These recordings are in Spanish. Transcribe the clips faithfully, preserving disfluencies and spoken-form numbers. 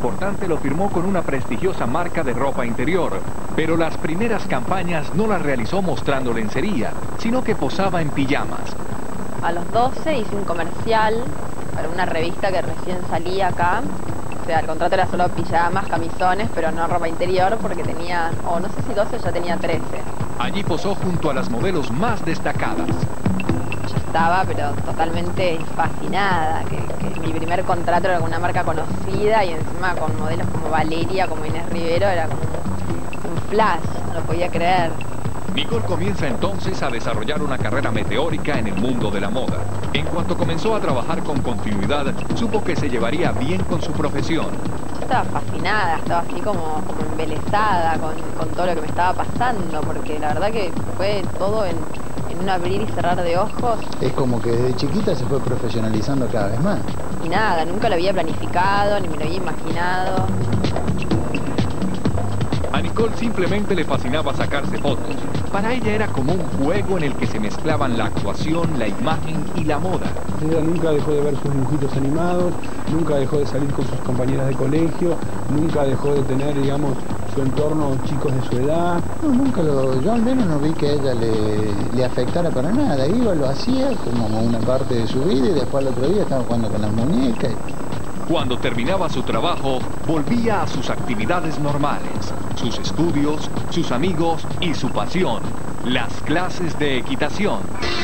importante lo firmó con una prestigiosa marca de ropa interior, pero las primeras campañas no las realizó mostrando lencería, sino que posaba en pijamas. A los doce hice un comercial para una revista que recién salía acá. O sea, el contrato era solo pijamas, camisones, pero no ropa interior, porque tenía, o no sé si doce, ya tenía trece. Allí posó junto a las modelos más destacadas. Yo estaba, pero totalmente fascinada, que, que mi primer contrato era con una marca conocida y encima con modelos como Valeria, como Inés Rivero, era como un flash, no lo podía creer. Nicole comienza entonces a desarrollar una carrera meteórica en el mundo de la moda. En cuanto comenzó a trabajar con continuidad, supo que se llevaría bien con su profesión. Yo estaba fascinada, estaba así como, como embelesada con, con todo lo que me estaba pasando, porque la verdad que fue todo en, en un abrir y cerrar de ojos. Es como que desde chiquita se fue profesionalizando cada vez más. Y nada, nunca lo había planificado, ni me lo había imaginado. A Nicole simplemente le fascinaba sacarse fotos. Para ella era como un juego en el que se mezclaban la actuación, la imagen y la moda. Ella nunca dejó de ver sus dibujitos animados, nunca dejó de salir con sus compañeras de colegio, nunca dejó de tener, digamos, su entorno, chicos de su edad. No, nunca lo, yo al menos no vi que a ella le, le afectara para nada. Iba, lo hacía como una parte de su vida y después al otro día estaba jugando con las muñecas. Cuando terminaba su trabajo, volvía a sus actividades normales, sus estudios, sus amigos y su pasión, las clases de equitación.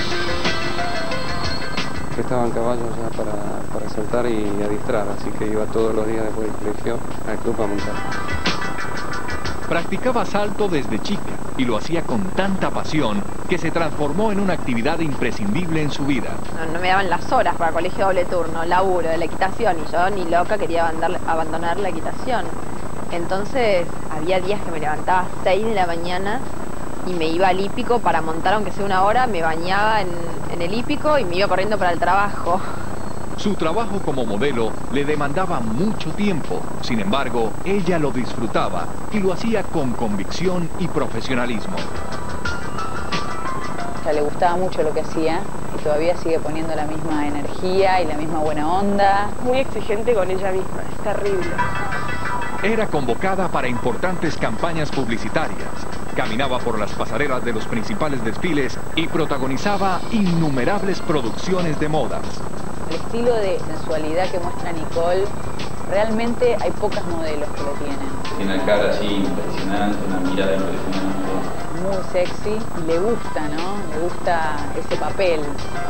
Estaban caballos ya para, para saltar y adiestrar, así que iba todos los días después del colegio al club a montar. Practicaba salto desde chica y lo hacía con tanta pasión que se transformó en una actividad imprescindible en su vida. No, no me daban las horas para colegio doble turno, laburo, de la equitación, y yo ni loca quería abandonar, abandonar la equitación. Entonces había días que me levantaba a seis de la mañana y me iba al hípico para montar, aunque sea una hora, me bañaba en, en el hípico y me iba corriendo para el trabajo. Su trabajo como modelo le demandaba mucho tiempo, sin embargo, ella lo disfrutaba y lo hacía con convicción y profesionalismo. O sea, le gustaba mucho lo que hacía y todavía sigue poniendo la misma energía y la misma buena onda. Muy exigente con ella misma, es terrible. Era convocada para importantes campañas publicitarias, caminaba por las pasarelas de los principales desfiles y protagonizaba innumerables producciones de modas. El estilo de sensualidad que muestra Nicole, realmente hay pocas modelos que lo tienen. Tiene una cara así impresionante, una mirada impresionante. Muy sexy y le gusta, ¿no? Le gusta ese papel.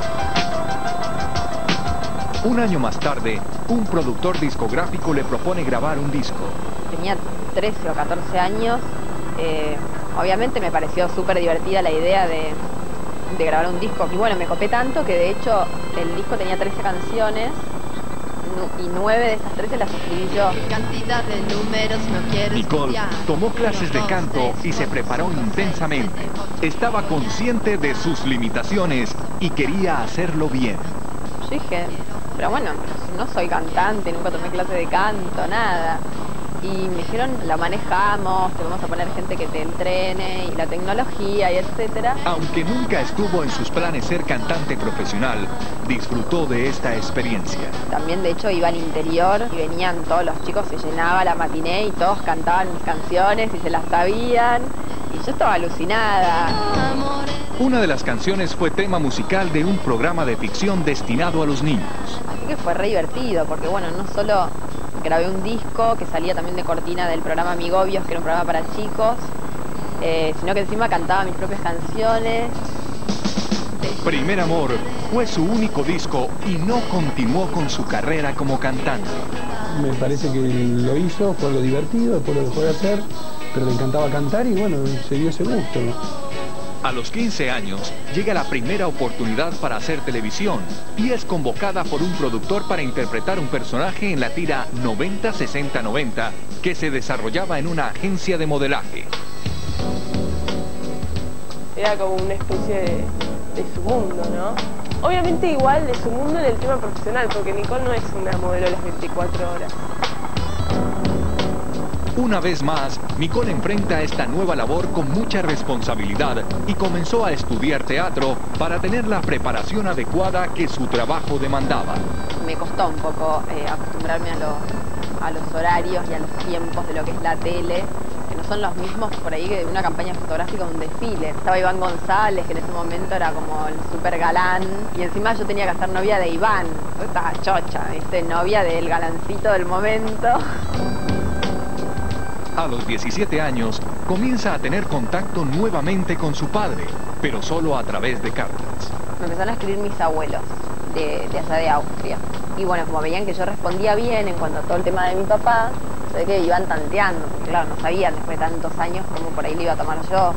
Un año más tarde, un productor discográfico le propone grabar un disco. Tenía trece o catorce años, eh, obviamente me pareció súper divertida la idea de... de grabar un disco, y bueno, me copé tanto que de hecho el disco tenía trece canciones y nueve de esas trece las escribí yo. ¿Qué cantidad de números no quiero Nicole estudiar? tomó clases de canto y se preparó intensamente. Estaba consciente de sus limitaciones y quería hacerlo bien. Yo dije, pero bueno, no soy cantante, nunca tomé clase de canto, nada. Y me dijeron, la manejamos, te vamos a poner gente que te entrene, y la tecnología, y etcétera. Aunque nunca estuvo en sus planes ser cantante profesional, disfrutó de esta experiencia. También, de hecho, iba al interior y venían todos los chicos, se llenaba la matiné y todos cantaban mis canciones y se las sabían. Y yo estaba alucinada. Una de las canciones fue tema musical de un programa de ficción destinado a los niños. Así que fue re divertido, porque bueno, no solo... grabé un disco que salía también de cortina del programa Amigobios, que era un programa para chicos, eh, sino que encima cantaba mis propias canciones. Primer Amor fue su único disco y no continuó con su carrera como cantante. Me parece que lo hizo, fue algo divertido, después lo dejó de hacer, pero le encantaba cantar y bueno, se dio ese gusto, ¿no? A los quince años, llega la primera oportunidad para hacer televisión y es convocada por un productor para interpretar un personaje en la tira noventa sesenta noventa que se desarrollaba en una agencia de modelaje. Era como una especie de, de su mundo, ¿no? Obviamente igual de su mundo en el tema profesional, porque Nicole no es una modelo a las veinticuatro horas. Una vez más, Nicole enfrenta esta nueva labor con mucha responsabilidad y comenzó a estudiar teatro para tener la preparación adecuada que su trabajo demandaba. Me costó un poco eh, acostumbrarme a lo, a los horarios y a los tiempos de lo que es la tele, que no son los mismos por ahí que de una campaña fotográfica o un desfile. Estaba Iván González, que en ese momento era como el súper galán, y encima yo tenía que ser novia de Iván. Yo estaba chocha, ¿viste? Novia del galancito del momento. A los diecisiete años, comienza a tener contacto nuevamente con su padre, pero solo a través de cartas. Me empezaron a escribir mis abuelos de, de allá de Austria. Y bueno, como veían que yo respondía bien en cuanto a todo el tema de mi papá, se ve que iban tanteando, porque claro, no sabían después de tantos años cómo por ahí le iba a tomar yo.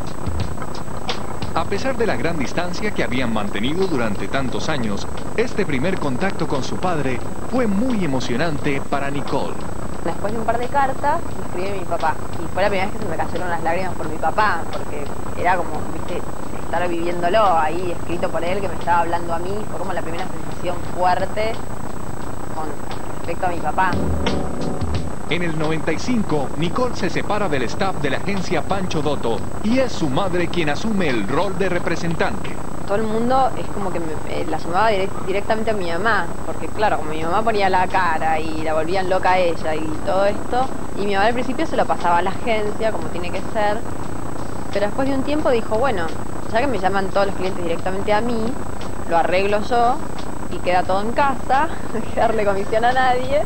A pesar de la gran distancia que habían mantenido durante tantos años, este primer contacto con su padre fue muy emocionante para Nicole. Después de un par de cartas, me escribe mi papá. Y fue la primera vez que se me cayeron las lágrimas por mi papá, porque era como, viste, estar viviéndolo ahí, escrito por él, que me estaba hablando a mí. Fue como la primera sensación fuerte con respecto a mi papá. En el noventa y cinco, Nicole se separa del staff de la agencia Pancho Dotto y es su madre quien asume el rol de representante. Todo el mundo es como que me, eh, la llamaba direct, directamente a mi mamá, porque claro, como mi mamá ponía la cara y la volvían loca a ella y todo esto, y mi mamá al principio se lo pasaba a la agencia, como tiene que ser, pero después de un tiempo dijo, bueno, ya que me llaman todos los clientes directamente a mí, lo arreglo yo y queda todo en casa, no hay que darle comisión a nadie.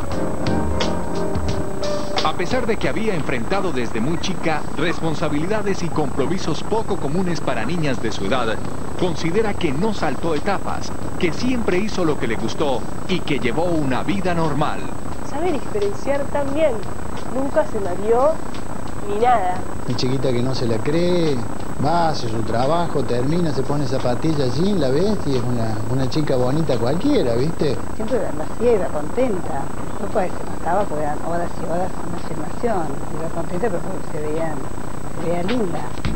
A pesar de que había enfrentado desde muy chica responsabilidades y compromisos poco comunes para niñas de su edad, considera que no saltó etapas, que siempre hizo lo que le gustó y que llevó una vida normal. Sabe diferenciar también, nunca se mareó ni nada. Mi chiquita que no se la cree, va, hace su trabajo, termina, se pone zapatillas jean, la ves y es una, una chica bonita cualquiera, ¿viste? Siempre la hacía, iba contenta. Después se notaba porque eran horas y horas en la filmación. Iba contenta pero porque se veía, se veía linda.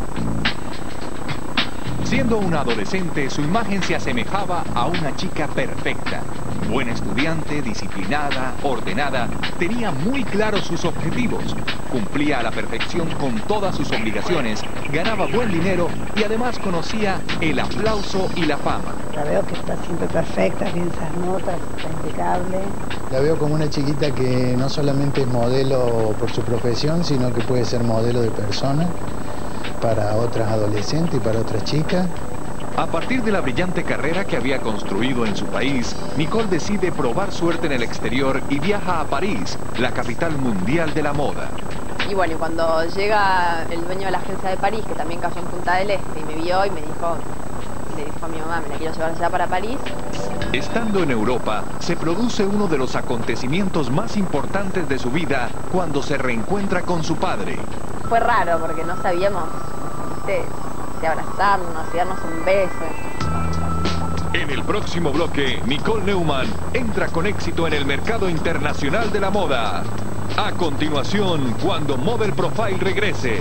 Siendo una adolescente, su imagen se asemejaba a una chica perfecta. Buena estudiante, disciplinada, ordenada, tenía muy claros sus objetivos, cumplía a la perfección con todas sus obligaciones, ganaba buen dinero y además conocía el aplauso y la fama. La veo que está siempre perfecta, bien esas notas, está impecable. La veo como una chiquita que no solamente es modelo por su profesión, sino que puede ser modelo de persona para otras adolescentes y para otras chicas. A partir de la brillante carrera que había construido en su país, Nicole decide probar suerte en el exterior y viaja a París, la capital mundial de la moda. Y bueno, y cuando llega el dueño de la agencia de París, que también cayó en Punta del Este, y me vio y me dijo, le dijo a mi mamá, me la quiero llevar allá para París. Estando en Europa, se produce uno de los acontecimientos más importantes de su vida cuando se reencuentra con su padre. Fue raro porque no sabíamos, ¿viste?, si abrazarnos, si darnos un beso. En el próximo bloque, Nicole Neumann entra con éxito en el mercado internacional de la moda. A continuación, cuando Model Profile regrese.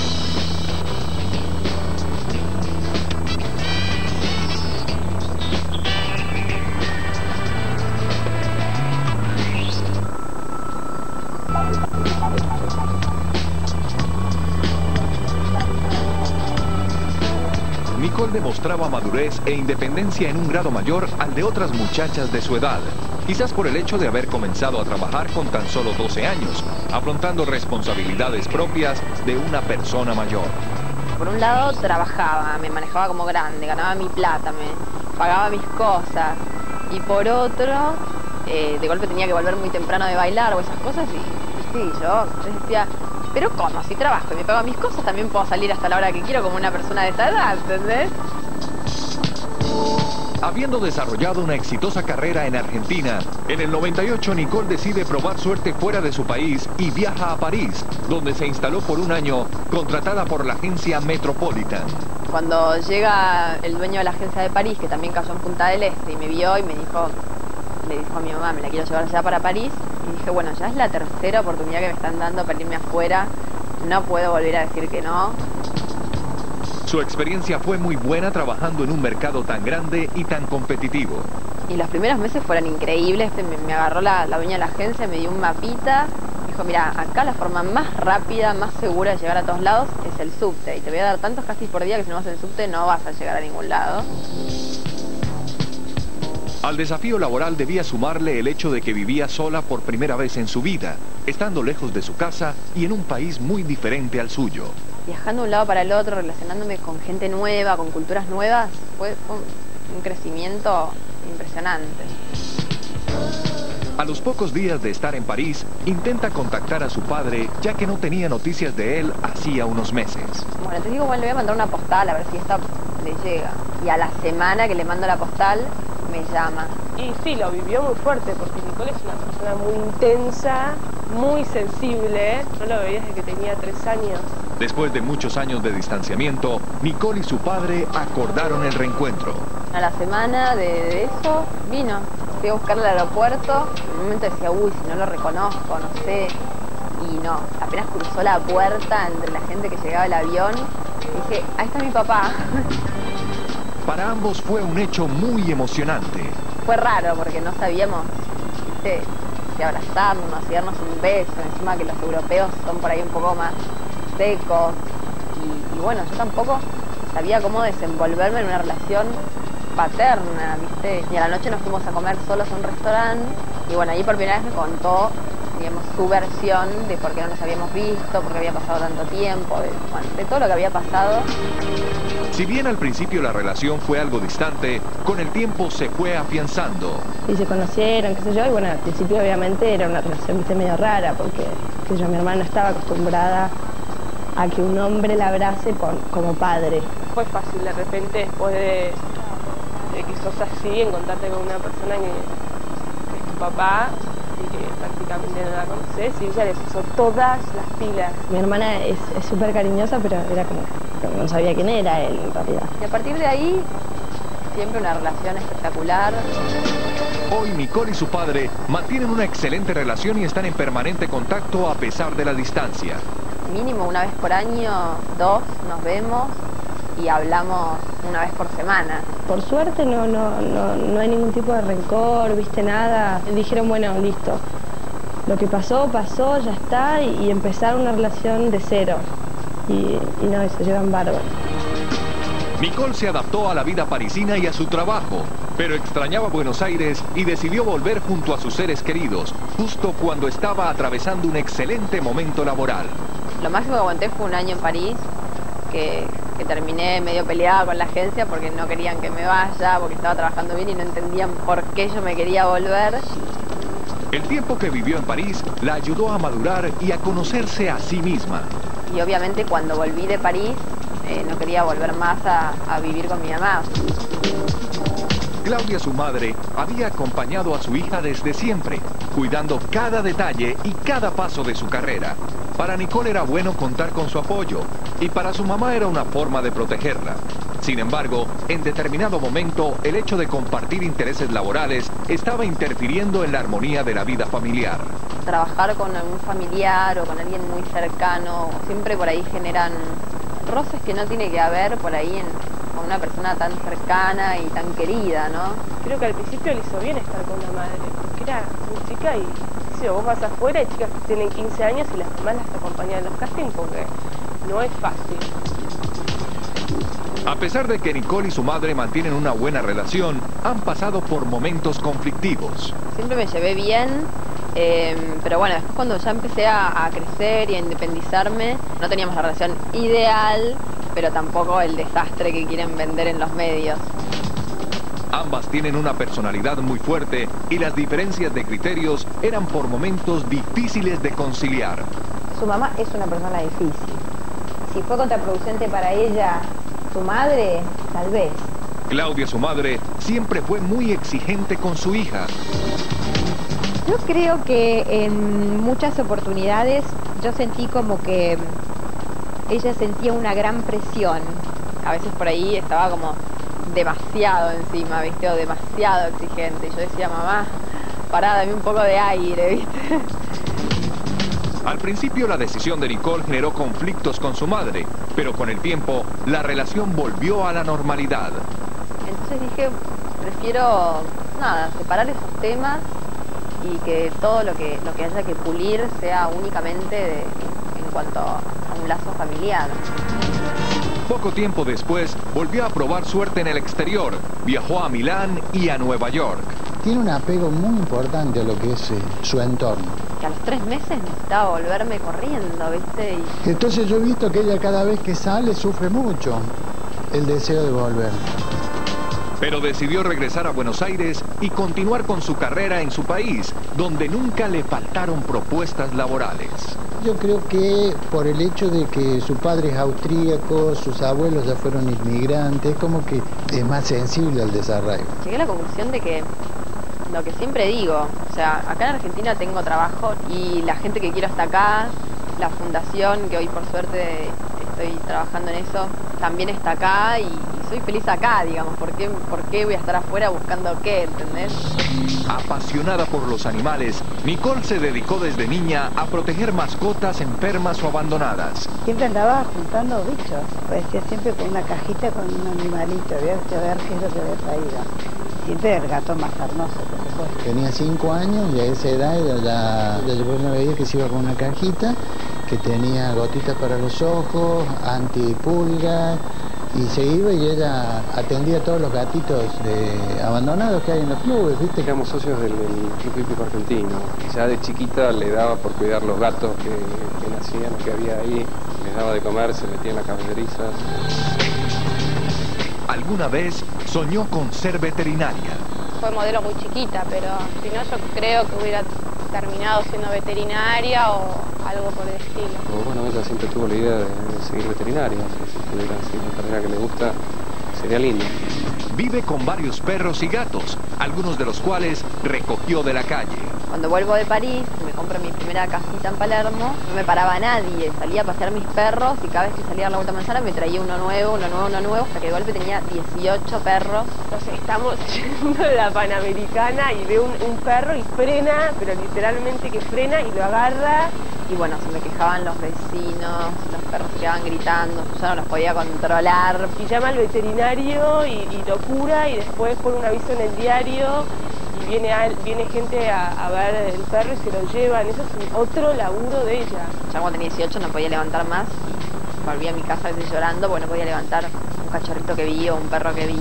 Nicole demostraba madurez e independencia en un grado mayor al de otras muchachas de su edad, quizás por el hecho de haber comenzado a trabajar con tan solo doce años, afrontando responsabilidades propias de una persona mayor. Por un lado trabajaba, me manejaba como grande, ganaba mi plata, me pagaba mis cosas, y por otro, eh, de golpe tenía que volver muy temprano de bailar o esas cosas, y, y sí, yo, yo decía, pero ¿cómo? Si trabajo y me pago mis cosas, también puedo salir hasta la hora que quiero como una persona de esta edad, ¿entendés? Habiendo desarrollado una exitosa carrera en Argentina, en el noventa y ocho Nicole decide probar suerte fuera de su país y viaja a París, donde se instaló por un año, contratada por la agencia Metropolitan. Cuando llega el dueño de la agencia de París, que también cayó en Punta del Este, y me vio y me dijo, le dijo a mi mamá, me la quiero llevar allá para París, y dije, bueno, ya es la tercera oportunidad que me están dando para irme afuera, no puedo volver a decir que no. Su experiencia fue muy buena trabajando en un mercado tan grande y tan competitivo. Y los primeros meses fueron increíbles, me, me agarró la, la dueña de la agencia, me dio un mapita, dijo, mira, acá la forma más rápida, más segura de llegar a todos lados es el subte, y te voy a dar tantos casi por día que si no vas en el subte no vas a llegar a ningún lado. Al desafío laboral debía sumarle el hecho de que vivía sola por primera vez en su vida, estando lejos de su casa y en un país muy diferente al suyo. Viajando de un lado para el otro, relacionándome con gente nueva, con culturas nuevas, fue un, un crecimiento impresionante. A los pocos días de estar en París, intenta contactar a su padre, ya que no tenía noticias de él hacía unos meses. Bueno, entonces digo, bueno, le voy a mandar una postal a ver si esta le llega. Y a la semana que le mando la postal, me llama. Y sí, lo vivió muy fuerte, porque Nicole es una persona muy intensa, muy sensible. No lo veía desde que tenía tres años. Después de muchos años de distanciamiento, Nicole y su padre acordaron el reencuentro. A la semana de, de eso, vino. Fui a buscarlo al aeropuerto. En un momento decía, uy, si no lo reconozco, no sé. Y no, apenas cruzó la puerta entre la gente que llegaba al avión, dije, ahí está mi papá. Para ambos fue un hecho muy emocionante. Fue raro porque no sabíamos, ¿viste? Si abrazarnos, si darnos un beso, encima que los europeos son por ahí un poco más secos. Y, y bueno, yo tampoco sabía cómo desenvolverme en una relación paterna, ¿viste? Y a la noche nos fuimos a comer solos a un restaurante y bueno, ahí por primera vez me contó, digamos, su versión de por qué no nos habíamos visto, por qué había pasado tanto tiempo, de, bueno, de todo lo que había pasado. Si bien al principio la relación fue algo distante, con el tiempo se fue afianzando. Y se conocieron, qué sé yo, y bueno, al principio obviamente era una relación, viste, medio rara, porque qué sé yo, mi hermana estaba acostumbrada a que un hombre la abrace con, como padre. Fue fácil de repente, después de, de que sos así, encontrarte con una persona que, que es tu papá y que prácticamente no la conoces, y ella le puso todas las pilas. Mi hermana es súper cariñosa, pero era como, no sabía quién era él en realidad. Y a partir de ahí, siempre una relación espectacular. Hoy Nicole y su padre mantienen una excelente relación y están en permanente contacto a pesar de la distancia. Mínimo una vez por año, dos, nos vemos y hablamos una vez por semana. Por suerte no, no, no, no hay ningún tipo de rencor, viste, nada. Dijeron, bueno, listo, lo que pasó, pasó, ya está, y, y empezar una relación de cero. Y, y no, se llevan bárbaro. Nicole se adaptó a la vida parisina y a su trabajo, pero extrañaba Buenos Aires y decidió volver junto a sus seres queridos, justo cuando estaba atravesando un excelente momento laboral. Lo máximo que aguanté fue un año en París, que, que terminé medio peleada con la agencia porque no querían que me vaya, porque estaba trabajando bien y no entendían por qué yo me quería volver. El tiempo que vivió en París la ayudó a madurar y a conocerse a sí misma. Y obviamente cuando volví de París, eh, no quería volver más a, a vivir con mi mamá. Claudia, su madre, había acompañado a su hija desde siempre, cuidando cada detalle y cada paso de su carrera. Para Nicole era bueno contar con su apoyo, y para su mamá era una forma de protegerla. Sin embargo, en determinado momento, el hecho de compartir intereses laborales estaba interfiriendo en la armonía de la vida familiar. Trabajar con algún familiar o con alguien muy cercano, siempre por ahí generan roces que no tiene que haber por ahí en con una persona tan cercana y tan querida, ¿no? Creo que al principio le hizo bien estar con la madre, porque era muy chica y si vos vas afuera, hay chicas que tienen quince años y las mamás las acompañan en los castings porque no es fácil. A pesar de que Nicole y su madre mantienen una buena relación, han pasado por momentos conflictivos. Siempre me llevé bien, eh, pero bueno, después cuando ya empecé a, a crecer y a independizarme, no teníamos la relación ideal, pero tampoco el desastre que quieren vender en los medios. Ambas tienen una personalidad muy fuerte y las diferencias de criterios eran por momentos difíciles de conciliar. Su mamá es una persona difícil. Si fue contraproducente para ella, su madre, tal vez. Claudia, su madre, siempre fue muy exigente con su hija. Yo creo que en muchas oportunidades yo sentí como que ella sentía una gran presión. A veces por ahí estaba como demasiado encima, ¿viste? O demasiado exigente. Y yo decía, mamá, pará, dame un poco de aire, ¿viste? Al principio la decisión de Nicole generó conflictos con su madre, pero con el tiempo la relación volvió a la normalidad. Entonces dije, prefiero, nada, separar esos temas y que todo lo que, lo que haya que pulir sea únicamente de, en cuanto a un lazo familiar. Poco tiempo después, volvió a probar suerte en el exterior. Viajó a Milán y a Nueva York. Tiene un apego muy importante a lo que es eh, su entorno. Que a los tres meses necesitaba volverme corriendo, ¿viste? Y... Entonces yo he visto que ella cada vez que sale sufre mucho el deseo de volver. Pero decidió regresar a Buenos Aires y continuar con su carrera en su país, donde nunca le faltaron propuestas laborales. Yo creo que por el hecho de que su padre es austríaco, sus abuelos ya fueron inmigrantes, como que es más sensible al desarraigo. Llegué a la conclusión de que lo que siempre digo, o sea, acá en Argentina tengo trabajo y la gente que quiero está acá, la fundación, que hoy por suerte estoy trabajando en eso, también está acá y soy feliz acá, digamos. ¿Por qué, por qué voy a estar afuera buscando qué, entendés? Apasionada por los animales, Nicole se dedicó desde niña a proteger mascotas enfermas o abandonadas. Siempre andaba juntando bichos, parecía siempre con una cajita con un animalito, había que ver qué es lo que había traído. Siempre el gato más hermoso, por supuesto. Tenía cinco años y a esa edad ella ya, ya yo me veía que se iba con una cajita que tenía gotitas para los ojos, antipulgas, y se iba y ella atendía a todos los gatitos de abandonados que hay en los clubes, ¿viste? Éramos socios del, del Club Hípico Argentino. Ya de chiquita le daba por cuidar los gatos que, que nacían, que había ahí. Les daba de comer, se metía en las caballerizas. Alguna vez soñó con ser veterinaria. Fue modelo muy chiquita, pero si no yo creo que hubiera terminado siendo veterinaria o algo por el estilo. Pero bueno, ella siempre tuvo la idea de seguir veterinaria, si pudiera seguir una carrera que le gusta, sería lindo. Vive con varios perros y gatos, algunos de los cuales recogió de la calle. Cuando vuelvo de París, me compro mi primera casita en Palermo, no me paraba nadie, salía a pasear mis perros y cada vez que salía a dar la vuelta a manzana me traía uno nuevo, uno nuevo, uno nuevo, hasta que de golpe tenía dieciocho perros. Entonces estamos yendo a la Panamericana y veo un, un perro y frena, pero literalmente que frena y lo agarra. Y bueno, se me quejaban los vecinos, los perros se quedaban gritando, yo no los podía controlar. Y llama al veterinario y, y lo cura y después pone un aviso en el diario y viene, a, viene gente a, a ver el perro y se lo llevan. Eso es un otro laburo de ella. Ya cuando tenía dieciocho no podía levantar más y volví a mi casa a veces llorando porque no podía levantar un cachorrito que vi o un perro que vi.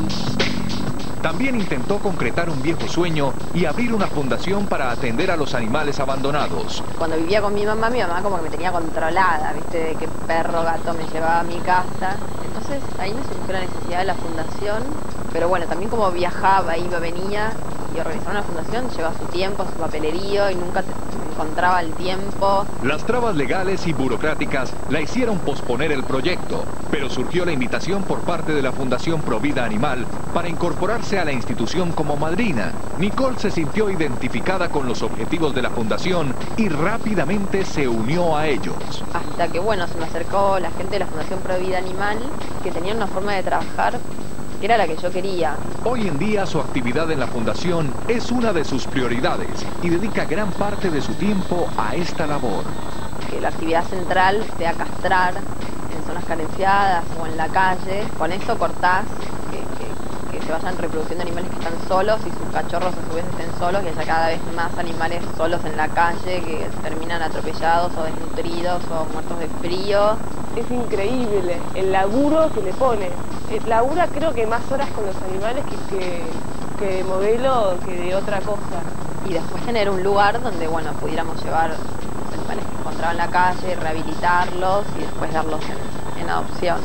También intentó concretar un viejo sueño y abrir una fundación para atender a los animales abandonados. Cuando vivía con mi mamá, mi mamá como que me tenía controlada, ¿viste? De qué perro, gato me llevaba a mi casa. Entonces ahí me surgió la necesidad de la fundación. Pero bueno, también como viajaba, iba, venía, y organizar una fundación lleva su tiempo, su papelerío y nunca te encontraba el tiempo. Las trabas legales y burocráticas la hicieron posponer el proyecto, pero surgió la invitación por parte de la Fundación Provida Animal para incorporarse a la institución como madrina. Nicole se sintió identificada con los objetivos de la fundación y rápidamente se unió a ellos. Hasta que bueno, se me acercó la gente de la Fundación Provida Animal, que tenían una forma de trabajar que era la que yo quería. Hoy en día su actividad en la fundación es una de sus prioridades y dedica gran parte de su tiempo a esta labor. Que la actividad central sea castrar en zonas carenciadas o en la calle. Con eso cortás que, que, que se vayan reproduciendo animales que están solos y sus cachorros a su vez estén solos y haya cada vez más animales solos en la calle que terminan atropellados o desnutridos o muertos de frío. Es increíble el laburo que le pone. Labura creo que más horas con los animales que, que, que de modelo que de otra cosa. Y después tener un lugar donde, bueno, pudiéramos llevar los animales que encontraban en la calle, rehabilitarlos y después darlos en, en adopción.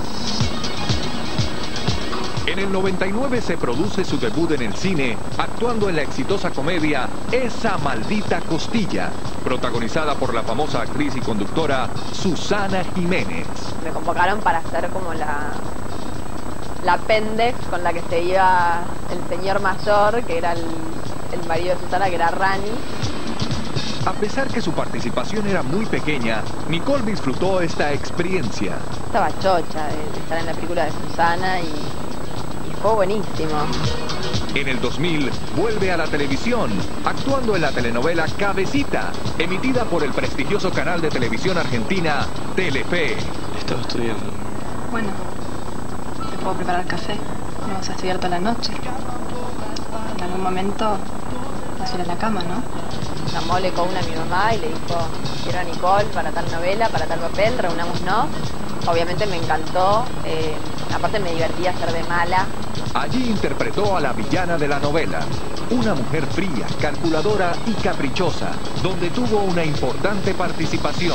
En el noventa y nueve se produce su debut en el cine, actuando en la exitosa comedia Esa Maldita Costilla, protagonizada por la famosa actriz y conductora Susana Jiménez. Me convocaron para hacer como la, la pendex con la que se iba el señor mayor, que era el, el marido de Susana, que era Rani. A pesar que su participación era muy pequeña, Nicole disfrutó esta experiencia. Estaba chocha de, de estar en la película de Susana y... fue buenísimo. En el dos mil vuelve a la televisión, actuando en la telenovela Cabecita, emitida por el prestigioso canal de televisión argentina Telefe. Estaba estudiando. Bueno, te puedo preparar café. No vas a estudiar toda la noche. En algún momento vas a ir a la cama, ¿no? Llamó Leco una a mi mamá y le dijo, quiero a Nicole para tal novela, para tal papel, reunámonos. obviamente me encantó, eh, aparte me divertía ser de mala. Allí interpretó a la villana de la novela, una mujer fría, calculadora y caprichosa, donde tuvo una importante participación.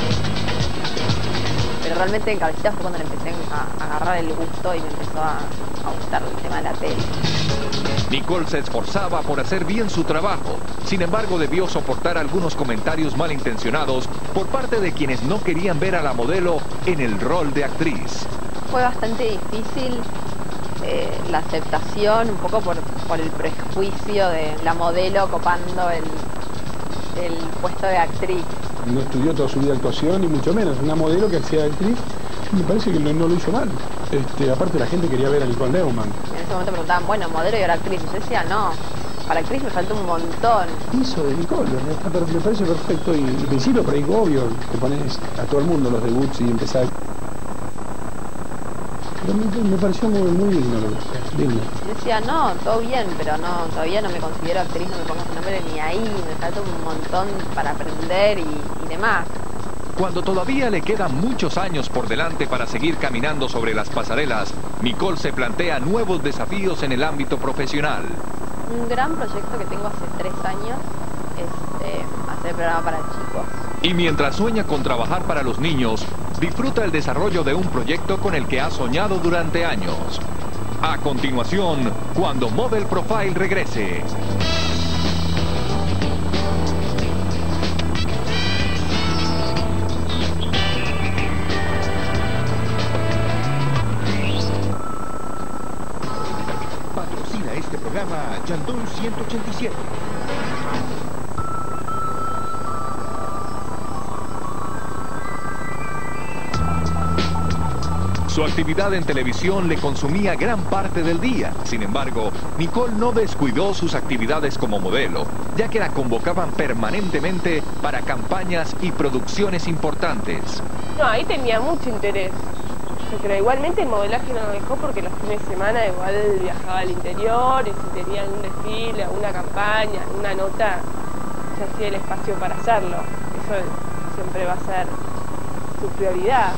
Pero realmente en Cabecita fue cuando le empecé a, a agarrar el gusto y me empezó a, a gustar el tema de la tele. Nicole se esforzaba por hacer bien su trabajo, sin embargo debió soportar algunos comentarios malintencionados por parte de quienes no querían ver a la modelo en el rol de actriz. Fue bastante difícil eh, la aceptación, un poco por, por el prejuicio de la modelo copando el, el puesto de actriz. No estudió toda su vida actuación, ni mucho menos. Una modelo que hacía actriz, me parece que no, no lo hizo mal. Este, aparte la gente quería ver a Nicole Neumann. En ese momento preguntaban, bueno, modelo y ahora actriz. Yo decía, no, para actriz me falta un montón. Hizo de Nicole, me, me parece perfecto. Y al principio, por ahí, obvio, te pones a todo el mundo los debuts y empezás. Pero me, me pareció muy, muy digno, digno. Yo decía, no, todo bien, pero no, todavía no me considero actriz, no me pongo su nombre ni ahí, me falta un montón para aprender y, y demás. Cuando todavía le quedan muchos años por delante para seguir caminando sobre las pasarelas, Nicole se plantea nuevos desafíos en el ámbito profesional. Un gran proyecto que tengo hace tres años es eh, hacer programa para chicos. Y mientras sueña con trabajar para los niños, disfruta el desarrollo de un proyecto con el que ha soñado durante años. A continuación, cuando Model Profile regrese. Patrocina este programa Yandón ciento ochenta y siete. Su actividad en televisión le consumía gran parte del día. Sin embargo, Nicole no descuidó sus actividades como modelo, ya que la convocaban permanentemente para campañas y producciones importantes. No, ahí tenía mucho interés. Pero igualmente el modelaje no lo dejó porque los fines de semana igual viajaba al interior y si tenía un desfile, una campaña, una nota, se hacía el espacio para hacerlo. Eso siempre va a ser su prioridad.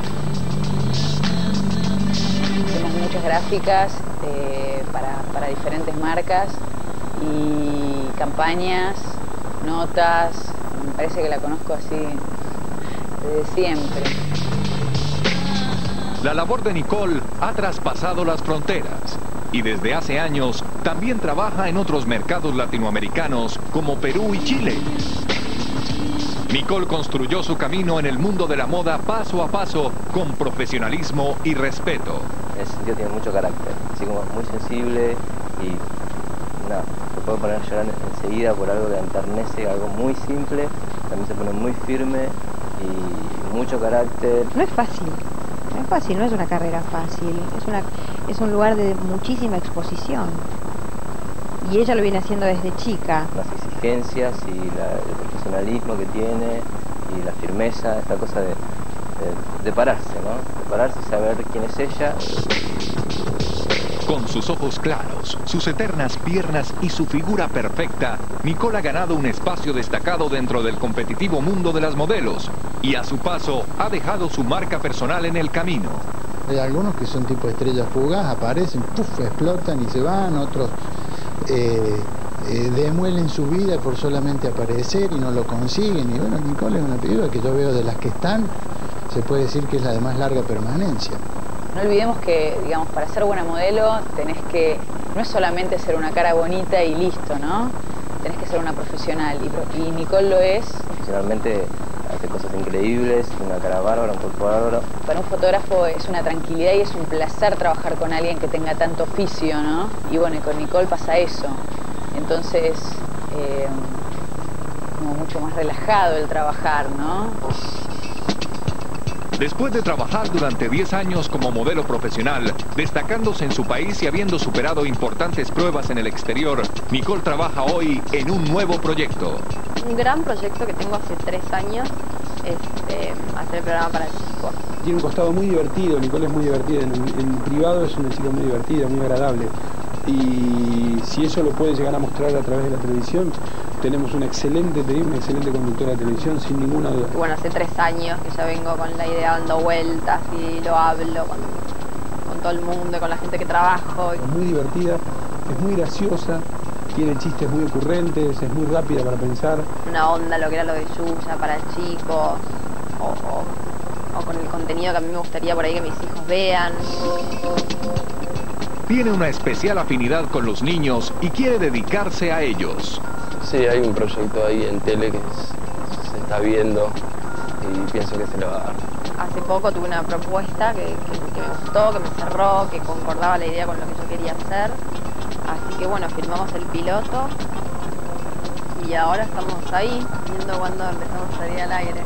Hacemos muchas gráficas eh, para, para diferentes marcas y campañas, notas, me parece que la conozco así desde siempre. La labor de Nicole ha traspasado las fronteras y desde hace años también trabaja en otros mercados latinoamericanos como Perú y Chile. Nicole construyó su camino en el mundo de la moda paso a paso con profesionalismo y respeto. En ese sentido tiene mucho carácter, así como muy sensible y nada, se puede poner a llorar enseguida por algo que enternece, algo muy simple, también se pone muy firme y mucho carácter. No es fácil. No es fácil, no es una carrera fácil, es, una, es un lugar de muchísima exposición. Y ella lo viene haciendo desde chica. Las exigencias y la, el profesionalismo que tiene y la firmeza, esta cosa de, de, de pararse, ¿no? De pararse y saber quién es ella. Con sus ojos claros, sus eternas piernas y su figura perfecta, Nicole ha ganado un espacio destacado dentro del competitivo mundo de las modelos y a su paso ha dejado su marca personal en el camino. Hay algunos que son tipo estrellas fugaz, aparecen, puff, explotan y se van, otros eh, eh, demuelen su vida por solamente aparecer y no lo consiguen. Y bueno, Nicole es una piba que yo veo de las que están, se puede decir que es la de más larga permanencia. No olvidemos que, digamos, para ser buena modelo tenés que, no es solamente ser una cara bonita y listo, ¿no? Tenés que ser una profesional y, y Nicole lo es. Profesionalmente hace cosas increíbles, una cara bárbara, un cuerpo bárbaro. Para un fotógrafo es una tranquilidad y es un placer trabajar con alguien que tenga tanto oficio, ¿no? Y bueno, y con Nicole pasa eso. Entonces, eh, como mucho más relajado el trabajar, ¿no? Después de trabajar durante diez años como modelo profesional, destacándose en su país y habiendo superado importantes pruebas en el exterior, Nicole trabaja hoy en un nuevo proyecto. Un gran proyecto que tengo hace tres años es eh, hacer el programa para chicos. Tiene un costado muy divertido, Nicole es muy divertida, en, en privado es una chica muy divertida, muy agradable. Y si eso lo puede llegar a mostrar a través de la televisión, tenemos una excelente, te digo, una excelente conductora de televisión, sin ninguna duda. Bueno, hace tres años que ya vengo con la idea dando vueltas y lo hablo con, con todo el mundo, con la gente que trabajo. Es muy divertida, es muy graciosa, tiene chistes muy ocurrentes, es muy rápida para pensar. Una onda, lo que era lo de Yuya para chicos, o, o, o con el contenido que a mí me gustaría por ahí que mis hijos vean. Tiene una especial afinidad con los niños y quiere dedicarse a ellos. Sí, hay un proyecto ahí en tele que se está viendo y pienso que se le va a dar. Hace poco tuve una propuesta que, que, que me gustó, que me cerró, que concordaba la idea con lo que yo quería hacer. Así que bueno, filmamos el piloto y ahora estamos ahí, viendo cuándo empezamos a salir al aire.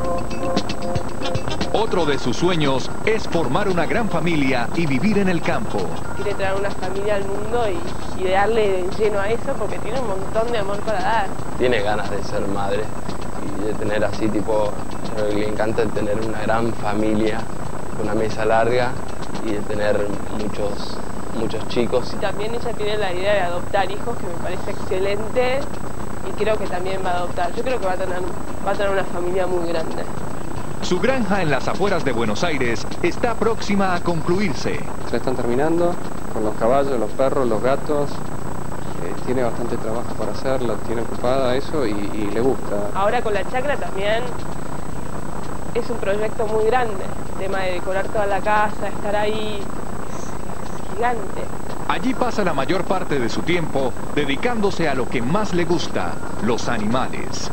Otro de sus sueños es formar una gran familia y vivir en el campo. Quiere traer una familia al mundo y, y darle lleno a eso porque tiene un montón de amor para dar. Tiene ganas de ser madre y de tener así tipo, le encanta tener una gran familia, una mesa larga y de tener muchos, muchos chicos. Y también ella tiene la idea de adoptar hijos, que me parece excelente, y creo que también va a adoptar. Yo creo que va a tener, va a tener una familia muy grande. Su granja en las afueras de Buenos Aires está próxima a concluirse. Se están terminando con los caballos, los perros, los gatos. Eh, tiene bastante trabajo para hacer, la tiene ocupada eso y, y le gusta. Ahora con la chacra también es un proyecto muy grande. El tema de decorar toda la casa, estar ahí, es gigante. Allí pasa la mayor parte de su tiempo dedicándose a lo que más le gusta, los animales.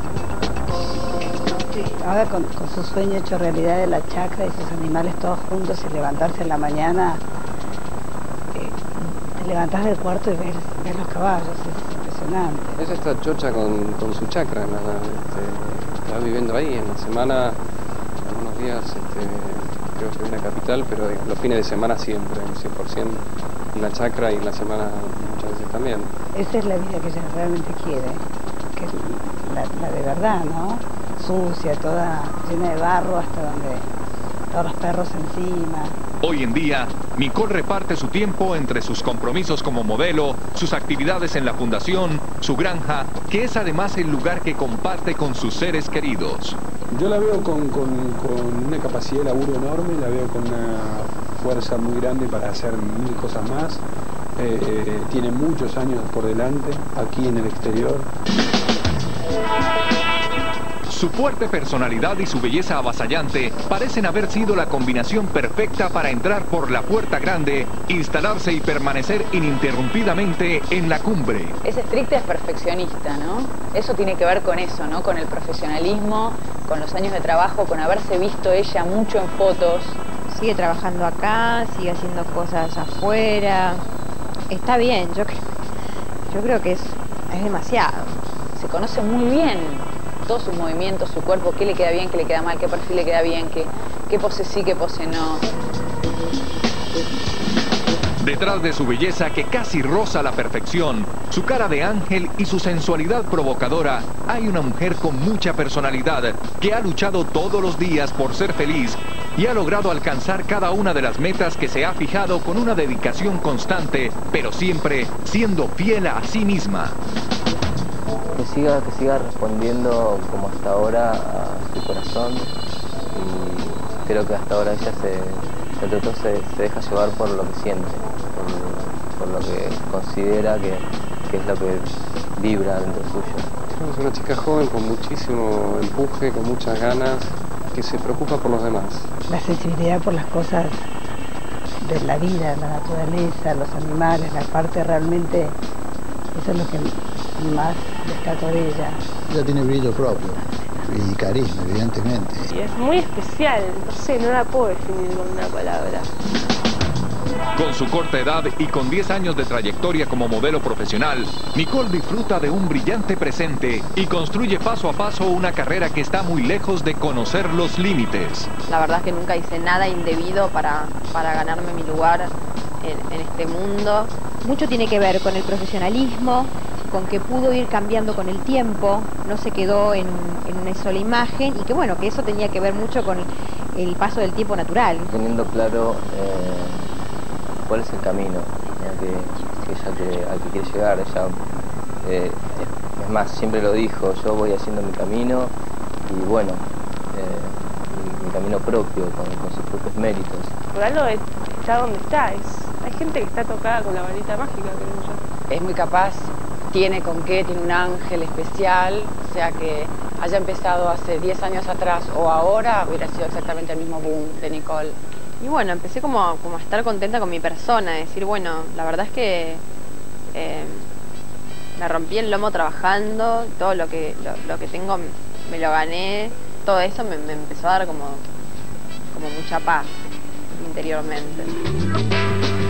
Sí, ahora con, con su sueño hecho realidad de la chacra y sus animales todos juntos y levantarse en la mañana, eh, te levantás del cuarto y ves, ves los caballos, es impresionante. Ella está chocha con, con su chacra, ¿no? este, está viviendo ahí en la semana, algunos días este, creo que viene a Capital, pero los fines de semana siempre, cien por ciento en la chacra y en la semana muchas veces también. Esa es la vida que ella realmente quiere, que es la, la de verdad, ¿no? Sucia, toda llena de barro hasta donde todos los perros encima. Hoy en día, Nicole reparte su tiempo entre sus compromisos como modelo, sus actividades en la fundación, su granja, que es además el lugar que comparte con sus seres queridos. Yo la veo con, con, con una capacidad de laburo enorme, la veo con una fuerza muy grande para hacer mil cosas más. Eh, eh, tiene muchos años por delante, aquí en el exterior. Su fuerte personalidad y su belleza avasallante parecen haber sido la combinación perfecta para entrar por la puerta grande, instalarse y permanecer ininterrumpidamente en la cumbre. Es estricta, es perfeccionista, ¿no? Eso tiene que ver con eso, ¿no? Con el profesionalismo, con los años de trabajo, con haberse visto ella mucho en fotos. Sigue trabajando acá, sigue haciendo cosas afuera. Está bien, yo, cre yo creo que es, es demasiado. Se conoce muy bien todos sus movimientos, su cuerpo, qué le queda bien, qué le queda mal, qué perfil le queda bien, qué, qué pose sí, qué pose no. Detrás de su belleza que casi roza la perfección, su cara de ángel y su sensualidad provocadora, hay una mujer con mucha personalidad que ha luchado todos los días por ser feliz y ha logrado alcanzar cada una de las metas que se ha fijado con una dedicación constante, pero siempre siendo fiel a sí misma. Que siga, que siga respondiendo como hasta ahora a su corazón y creo que hasta ahora ella se, entre todo se, se deja llevar por lo que siente, por, por lo que considera que, que es lo que vibra dentro suyo. Es una chica joven con muchísimo empuje, con muchas ganas, que se preocupa por los demás. La sensibilidad por las cosas de la vida, la naturaleza, los animales, la parte realmente, eso es lo que más destaco de ella. Ella tiene brillo propio y carisma, evidentemente. Y es muy especial, no sé, no la puedo definir con una palabra. Con su corta edad y con diez años de trayectoria como modelo profesional, Nicole disfruta de un brillante presente y construye paso a paso una carrera que está muy lejos de conocer los límites. La verdad es que nunca hice nada indebido para, para ganarme mi lugar en, en este mundo. Mucho tiene que ver con el profesionalismo, con que pudo ir cambiando con el tiempo, no se quedó en, en una sola imagen y que bueno, que eso tenía que ver mucho con el, el paso del tiempo natural. Teniendo claro eh, cuál es el camino al que, que ella quiere, al que quiere llegar, ella eh, es, es más, siempre lo dijo, yo voy haciendo mi camino y bueno, eh, mi, mi camino propio, con, con sus propios méritos. Por algo está donde está, es, hay gente que está tocada con la varita mágica, creo yo. Es muy capaz, tiene con qué, tiene un ángel especial, o sea que haya empezado hace diez años atrás o ahora, hubiera sido exactamente el mismo boom de Nicole. Y bueno, empecé como, como a estar contenta con mi persona, decir, bueno, la verdad es que eh, me rompí el lomo trabajando, todo lo que, lo, lo que tengo me lo gané, todo eso me, me empezó a dar como, como mucha paz interiormente.